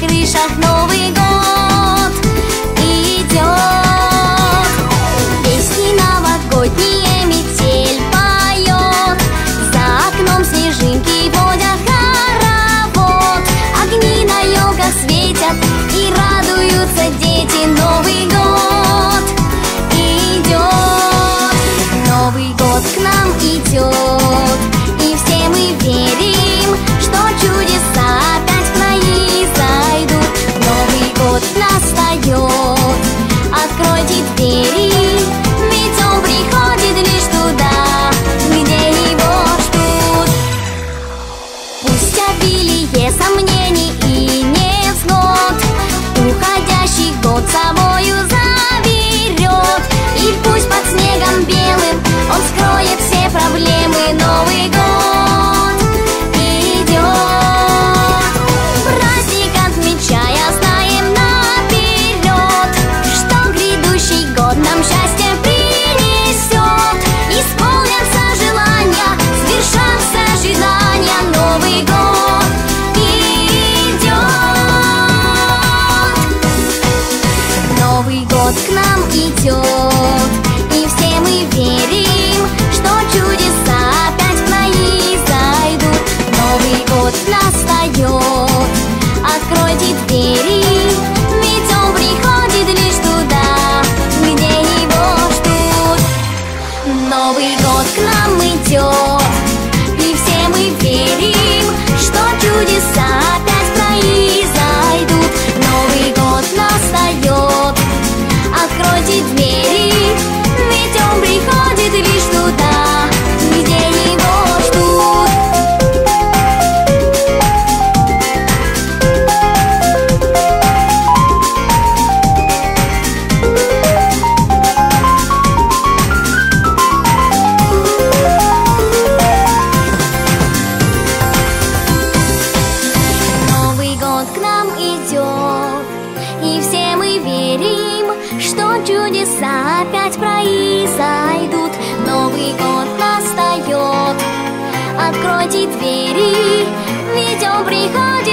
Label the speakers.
Speaker 1: крышах Новый год идет. Песни новогодние метель поет, за окном снежинки водят хоровод. Огни на елках светят и радуются дети. Новый год идет, Новый год к нам идет, и все мы верим, что чудеса опять произойдут. Новый год настает, откройте двери, ведь он приходит лишь туда, где его ждут. Пусть обилие сомнений и невзгод уходящий год собою заберет, и пусть под снегом белым он скроет все проблемы. Новый год идет, праздник отмечая, знаем наперед, что грядущий год нам счастье принесет. Исполнятся желания, свершатся ожидания. Новый год идет, Новый год к нам идет, и все мы верим, что чудеса опять произойдут. Новый год настает, откройте двери, ведь он приходит лишь туда, где его ждут. Новый год к нам идет, и все мы верим, что чудеса опять произойдут. Новый год настает, откройте двери, ведь он приходит лишь туда, где его ждут. Новый год к нам идет, и все мы верим, что чудеса опять произойдут. Новый год настает, откройте двери, ведь он приходит